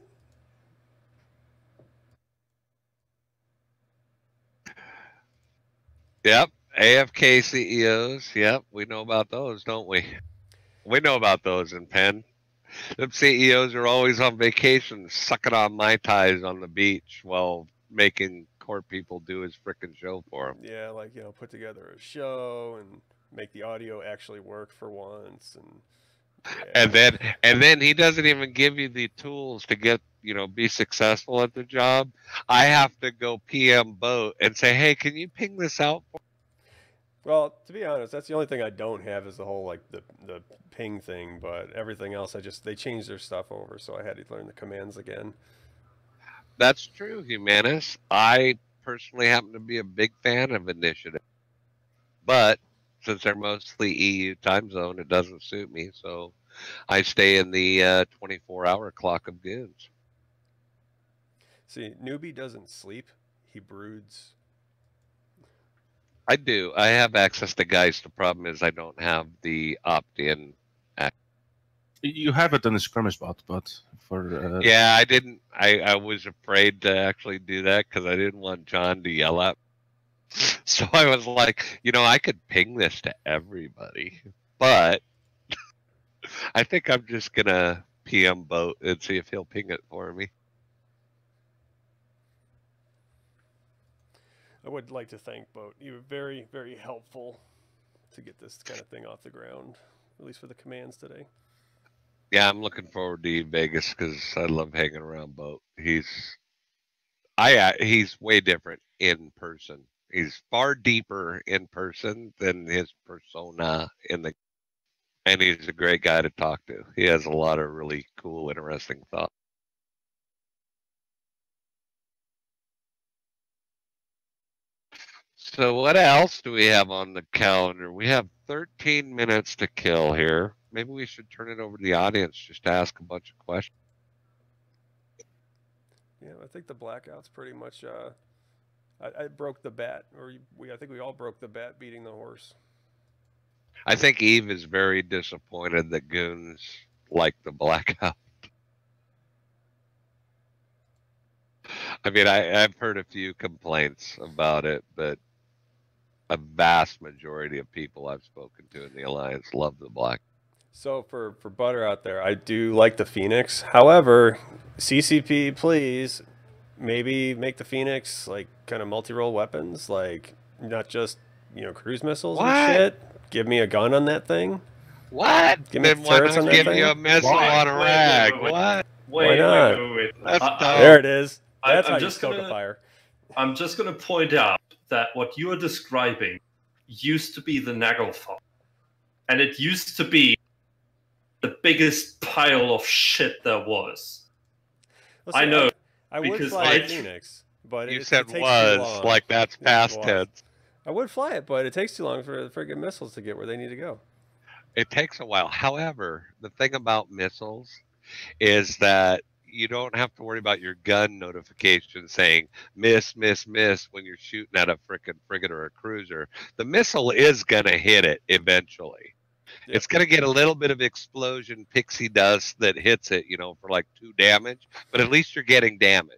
Yep. AFK CEOs. Yep. We know about those, don't we? We know about those in Penn. Them CEOs are always on vacation, sucking on Mai Tais on the beach while making corp people do his frickin' show for him. Yeah, like, you know, put together a show and make the audio actually work for once, and yeah. and then he doesn't even give you the tools to get, you know, be successful at the job. I have to go PM Boat and say, hey, can you ping this out for me? Well, to be honest, that's the only thing I don't have is the whole like the ping thing, but everything else they changed their stuff over, so I had to learn the commands again. That's true, Humanus. I personally happen to be a big fan of Initiative, but since they're mostly EU time zone, it doesn't suit me, so I stay in the 24-hour clock of goons. See, newbie doesn't sleep; he broods. I do. I have access to Geist. The problem is I don't have the opt-in. You have it in the skirmish bot, but for yeah, I didn't. I was afraid to actually do that because I didn't want John to yell at me. So I was like, you know, I could ping this to everybody, but I think I'm just gonna PM Boat and see if he'll ping it for me. I would like to thank Boat. You were very, very helpful to get this kind of thing off the ground, at least for the commands today. Yeah, I'm looking forward to Vegas because I love hanging around Boat. He's way different in person. He's far deeper in person than his persona and he's a great guy to talk to. He has a lot of really cool, interesting thoughts. So what else do we have on the calendar? We have 13 minutes to kill here. Maybe we should turn it over to the audience just to ask a bunch of questions. Yeah, I think the blackout's pretty much. I broke the bet, or I think we all broke the bet beating the horse. I think Eve is very disappointed that goons like the blackout. I mean, I've heard a few complaints about it, but a vast majority of people I've spoken to in the Alliance love the black. So for Butter out there, I do like the Phoenix. However, CCP, please, maybe make the Phoenix like kind of multi-role weapons, like not just, you know, cruise missiles and shit. Give me a gun on that thing. What? Give me Then why turrets on not that give thing. you a missile on a rag? What? Why not? That's dumb. There it is. That's I'm how you just stoke gonna- a fire. I'm just going to point out that what you are describing used to be the Nagelfar. And it used to be the biggest pile of shit there was. Listen, I know. I would because fly I- the Phoenix, but You it said takes too was, long. like that's It past was. tense. I would fly it, but it takes too long for the friggin' missiles to get where they need to go. It takes a while. However, the thing about missiles is that you don't have to worry about your gun notification saying miss, miss, miss when you're shooting at a frickin' frigate or a cruiser. The missile is going to hit it eventually. Yep. It's going to get a little bit of explosion pixie dust that hits it, you know, for like 2 damage, but at least you're getting damage.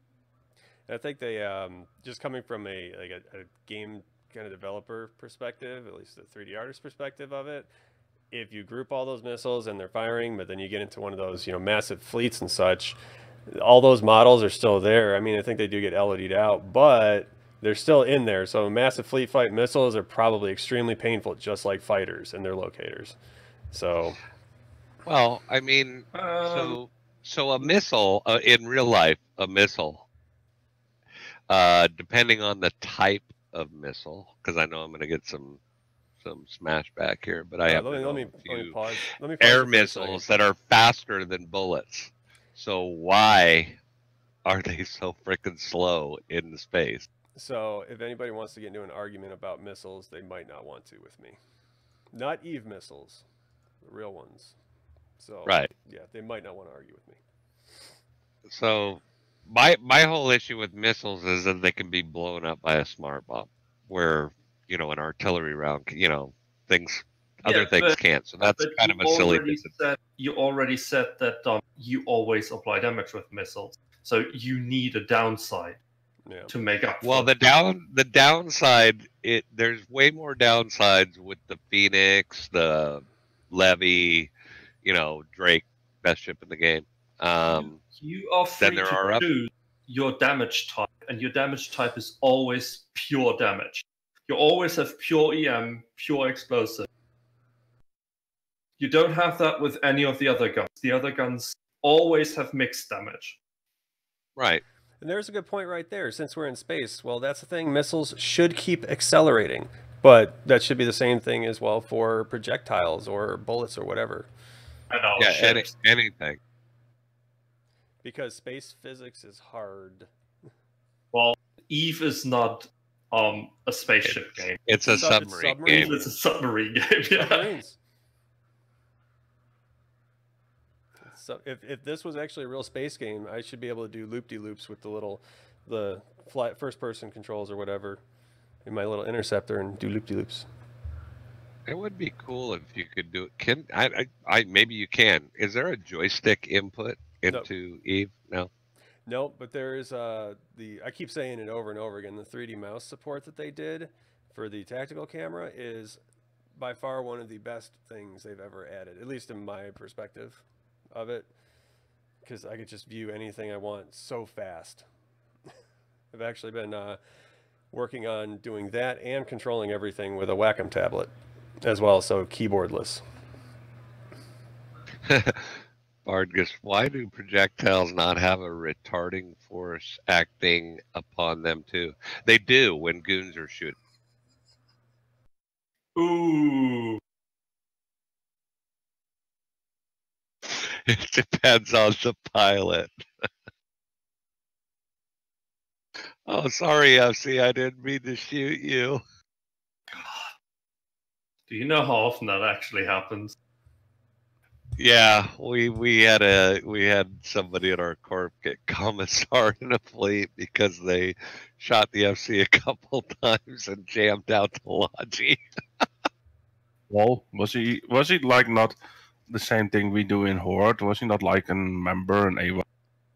I think they just coming from a game kind of developer perspective, at least the 3D artist perspective of it. If you group all those missiles and they're firing, but then you get into one of those, you know, massive fleets and such, all those models are still there. I mean, I think they do get LOD'd out, but they're still in there. So massive fleet fight missiles are probably extremely painful, just like fighters and their locators. So, well, I mean, so a missile in real life, a missile, depending on the type of missile, because I know I'm going to get some smash back here, but I have let me pause. Let me pause air for a missiles second. that are faster than bullets. So why are they so freaking slow in the space? So if anybody wants to get into an argument about missiles, they might not want to with me. Not Eve missiles, the real ones. So Right. yeah, they might not want to argue with me. So my whole issue with missiles is that they can be blown up by a smart bomb, where, you know, an artillery round, you know, other things can't. So that's kind of a silly thing. You already said that you always apply damage with missiles, so you need a downside to make up. Well, the downside, there's way more downsides with the Phoenix, the Levy, you know, Drake, best ship in the game. You are free to choose your damage type, and your damage type is always pure damage. You always have pure EM, pure explosive. You don't have that with any of the other guns. The other guns always have mixed damage. Right. And there's a good point right there. Since we're in space, well, that's the thing. Missiles should keep accelerating, but that should be the same thing as well for projectiles or bullets or whatever. Yeah, anything. Because space physics is hard. Well, Eve is not a spaceship game. It's a submarine game. It's a submarine game. Yeah. Submarines. So if this was actually a real space game, I should be able to do loop-de-loops with the first-person controls or whatever in my little interceptor and do loop-de-loops. It would be cool if you could do it. Can I maybe you can. Is there a joystick input into Eve? No. No, but there is I keep saying it over and over again, the 3D mouse support that they did for the tactical camera is by far one of the best things they've ever added, at least in my perspective of it, because I could just view anything I want so fast. I've actually been working on doing that and controlling everything with a Wacom tablet as well, so keyboardless. Bardgus, why do projectiles not have a retarding force acting upon them too? They do when goons are shooting. Ooh. It depends on the pilot. Oh, sorry, FC. I didn't mean to shoot you. Do you know how often that actually happens? Yeah, we had somebody in our corp get commissar in a fleet because they shot the FC a couple times and jammed out the Logi. Well, was he like not the same thing we do in Horde? Was he not like a member in AWA?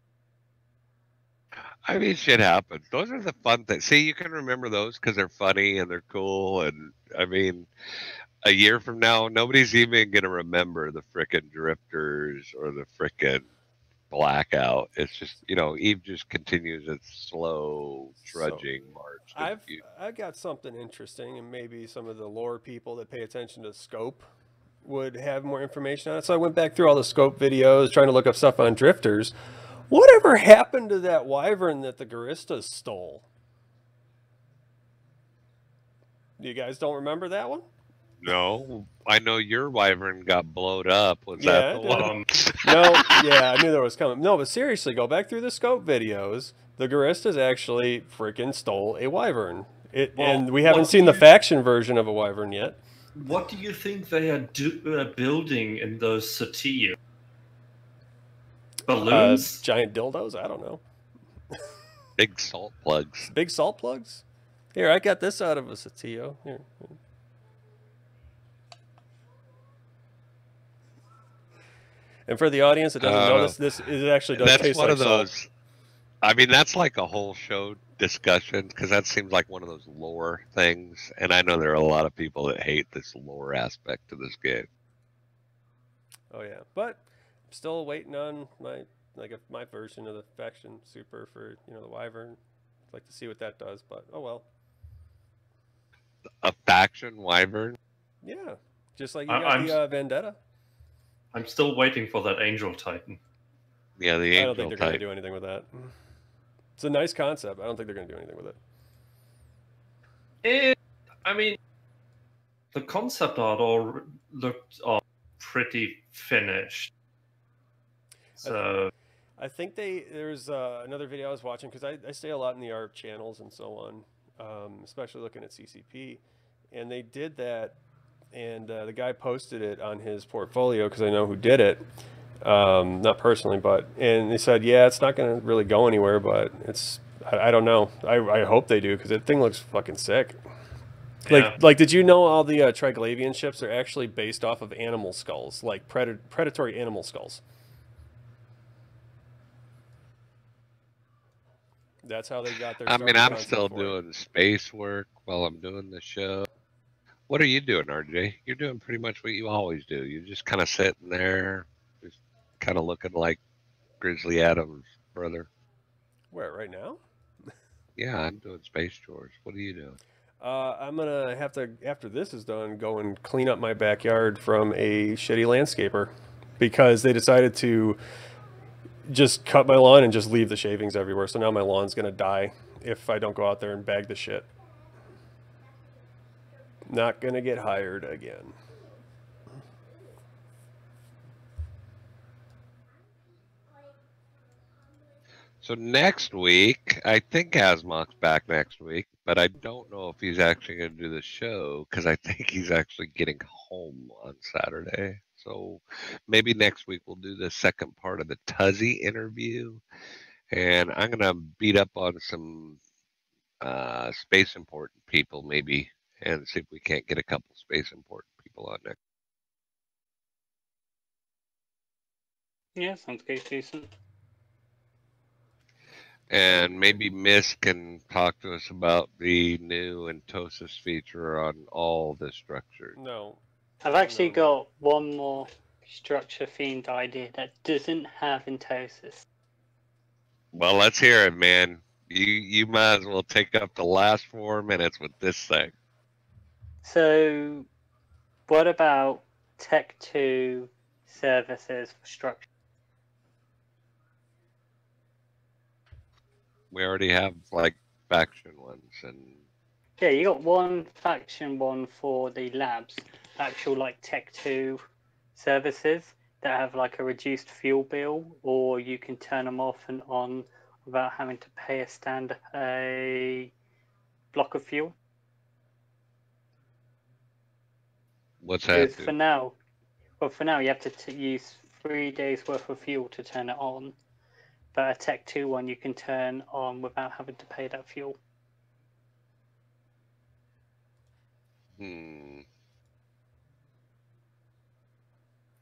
I mean, shit happens. Those are the fun things. See, you can remember those because they're funny and they're cool. And I mean, a year from now, nobody's even gonna remember the frickin' drifters or the frickin' blackout. It's just, Eve just continues its slow trudging march. I got something interesting, and maybe some of the lore people that pay attention to scope would have more information on it. So I went back through all the scope videos, trying to look up stuff on drifters. Whatever happened to that wyvern that the Guristas stole? You guys don't remember that one? No, I know your wyvern got blowed up. Was that the one? No, yeah, I knew there was coming. No, but seriously, go back through the scope videos. The Guristas actually freaking stole a wyvern. And we haven't seen the faction version of a wyvern yet. What do you think they are building in those Satia? Balloons? Giant dildos? I don't know. Big salt plugs. Big salt plugs? Here, I got this out of a Satio. Here. And for the audience that doesn't know this it actually does taste like salt. That's one of those. I mean, that's like a whole show discussion because that seems like one of those lore things. And I know there are a lot of people that hate this lore aspect of this game. Oh yeah, but I'm still waiting on my version of the faction super for the wyvern. I'd like to see what that does, but oh well. A faction wyvern? Yeah, just like you got the Vendetta. I'm still waiting for that Angel Titan. Yeah, the Angel Titan. I don't think they're going to do anything with that. It's a nice concept. I don't think they're going to do anything with it. I mean, the concept art all looked pretty finished. So I think there's another video I was watching because I stay a lot in the ARP channels and so on, especially looking at CCP, and they did that, and the guy posted it on his portfolio because I know who did it, not personally, and they said, yeah, it's not going to really go anywhere, but I don't know. I hope they do because that thing looks fucking sick. Like, did you know all the Triglavian ships are actually based off of animal skulls, like predatory animal skulls? That's how they got their. I mean, I'm still doing space work while I'm doing the show. What are you doing, RJ? You're doing pretty much what you always do. You're just kind of sitting there, just kind of looking like Grizzly Adams' brother. Where, right now? Yeah, I'm doing space chores. What are you doing? I'm gonna have to, after this is done, go and clean up my backyard from a shitty landscaper because they decided to just cut my lawn and just leave the shavings everywhere. So now my lawn's gonna die if I don't go out there and bag the shit. Not gonna get hired again. So next week, I think Asmok's back next week, but I don't know if he's actually going to do the show because I think he's actually getting home on Saturday. So maybe next week we'll do the second part of the Tuzzy interview, and I'm going to beat up on some space important people maybe and see if we can't get a couple space important people on next. Yeah, sounds good, decent. And maybe Miss can talk to us about the new Entosis feature on all the structures. No. I've actually got one more structure themed idea that doesn't have Entosis. Well, let's hear it, man. You might as well take up the last 4 minutes with this thing. So, what about Tech 2 services for structure? We already have like faction ones and yeah, you got one faction one for the labs, actual like Tech 2 services that have like a reduced fuel bill, or you can turn them off and on without having to pay a block of fuel. What's that? For now you have to use 3 days worth of fuel to turn it on. But a Tech 2 one you can turn on without having to pay that fuel.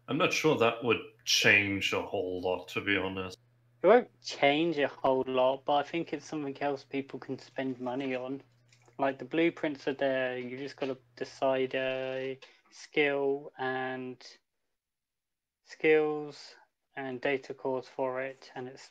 I'm not sure that would change a whole lot, to be honest. It won't change a whole lot, but I think it's something else people can spend money on. Like the blueprints are there, you just got to decide a skills and data cores for it, and it's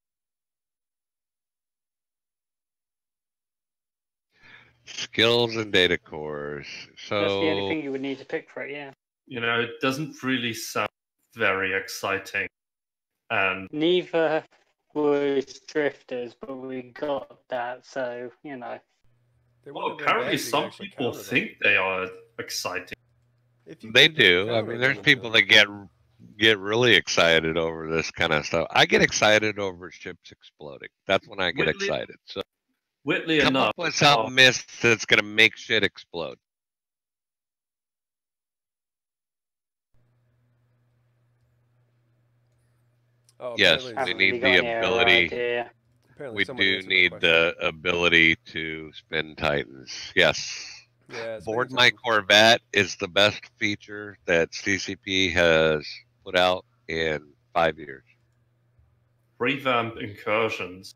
Skills and data cores. that's the only So thing you would need to pick for it. Yeah. You know, it doesn't really sound very exciting. And Neither was drifters, but we got that, so you know. They well, wouldn't have been apparently bad if you some actually people counted them. think they are exciting. If you they could do. I counter mean, them there's into people them. that get really excited over this kind of stuff. I get excited over ships exploding. That's when I get Weirdly- excited. So Weirdly come enough, up with something, Mist, that's gonna make shit explode. Oh, Yes, apparently we Haven't need really got the any other ability. idea. apparently We someone do answered that need question. the ability to spin Titans. Yes. Yeah, Board spending My time. Corvette is the best feature that CCP has put out in 5 years. revamp incursions.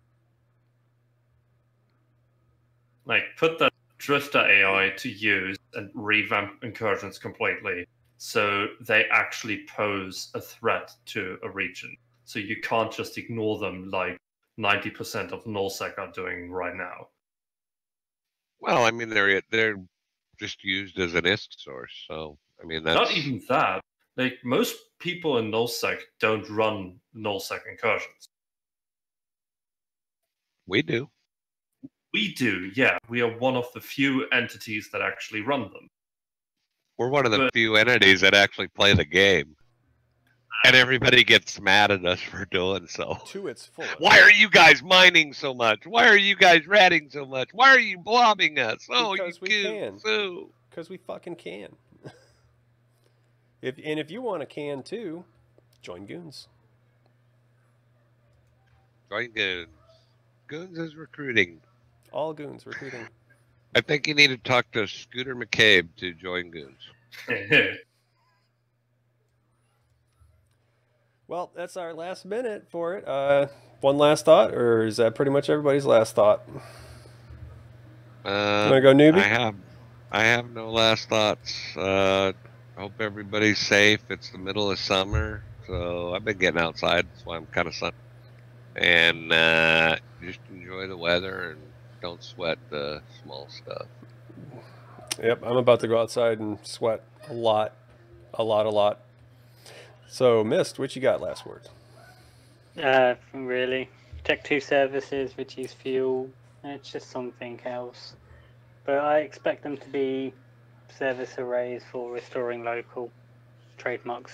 Like, put that Drifter AI to use and revamp incursions completely, so they actually pose a threat to a region. So you can't just ignore them like 90% of nullsec are doing right now. Well, I mean, they're just used as an ISK source. So, I mean, that's Not even that. Like, most people in nullsec don't run nullsec incursions. we do. We do, yeah. We are one of the few entities that actually run them. We're one of the But- few entities that actually play the game. And everybody gets mad at us for doing so. To its fullest. Why are you guys mining so much? Why are you guys ratting so much? Why are you blobbing us? Oh, Because you we can. so. Because we fucking can. If you want to can too, join Goons. Join Goons. Goons is recruiting. All Goons recruiting. I think you need to talk to Scooter McCabe to join Goons. Well, that's our last minute for it. One last thought, or is that pretty much everybody's last thought? Want to go newbie? I have no last thoughts. Hope everybody's safe. It's the middle of summer, so I've been getting outside. That's why I'm kind of sunny. And just enjoy the weather and don't sweat the small stuff. Yep, I'm about to go outside and sweat a lot. So, Mist, what you got last words? Really. Tech 2 services, which is fuel. It's just something else. But I expect them to be service arrays for restoring local trademarks.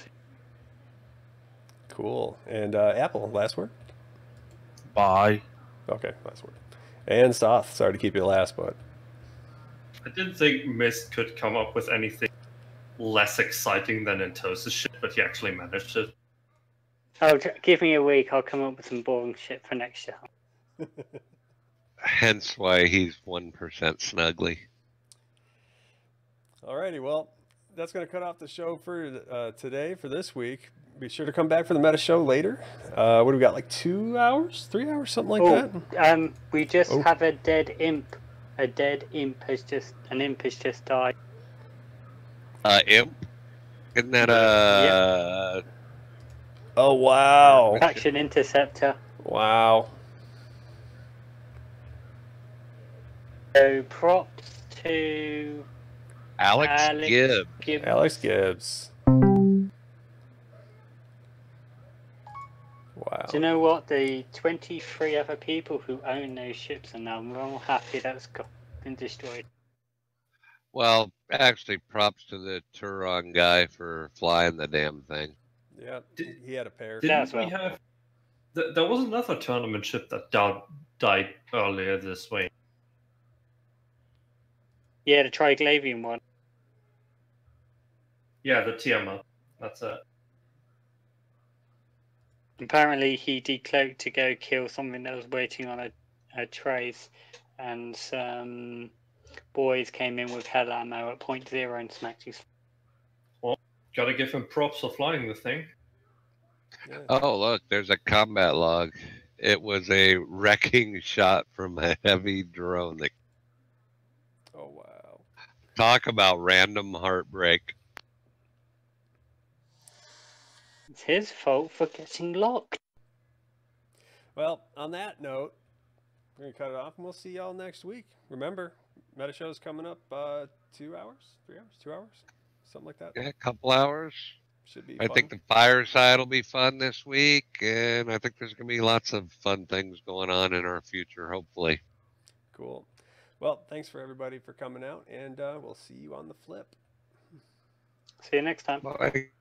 Cool. And Apple, last word? Bye. Okay, last word. And Soth, sorry to keep you last, but I didn't think Mist could come up with anything less exciting than Entosa's shit, but he actually managed it. Oh, give me a week, I'll come up with some boring shit for next year. Hence why he's 1% snuggly. alrighty, well, that's going to cut off the show for today, for this week. Be sure to come back for the meta show later. What do we got, like 2 hours? 3 hours? Something like that? We just Oh. have a dead imp. A dead imp has just died. Imp? Isn't that Oh, wow. Faction Interceptor. Wow. So props to Alex Gibbs? Alex Gibbs. Wow. Do you know what? The 23 other people who own those ships are now well happy that's been destroyed. Well, actually, props to the Turon guy for flying the damn thing. Yeah, he had a pair. Didn't we have... There was another tournament ship that died earlier this week. Yeah, the Triglavian one. Yeah, the Tiamat. That's it. Apparently he decloaked to go kill something that was waiting on a trace, and some boys came in with hell ammo at .0 and smacked his... Gotta give him props for flying the thing. Yeah. Oh, look, there's a combat log. It was a wrecking shot from a heavy drone. Oh, wow. Talk about random heartbreak. It's his fault for getting locked. Well, on that note, we're going to cut it off, and we'll see y'all next week. Remember, Meta Show's coming up 2 hours, 3 hours, 2 hours, something like that. Yeah, a couple hours. Should be I fun. think the fireside will be fun this week, and I think there's going to be lots of fun things going on in our future, hopefully. Cool. Well, thanks for everybody for coming out, and we'll see you on the flip. See you next time. Bye.